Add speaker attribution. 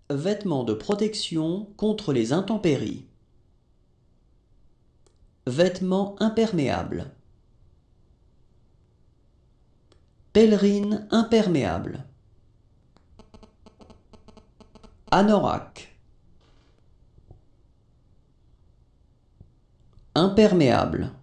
Speaker 1: Vêtements de protection contre les intempéries. Vêtements imperméables. Pèlerine imperméable. Anorak. Imperméable.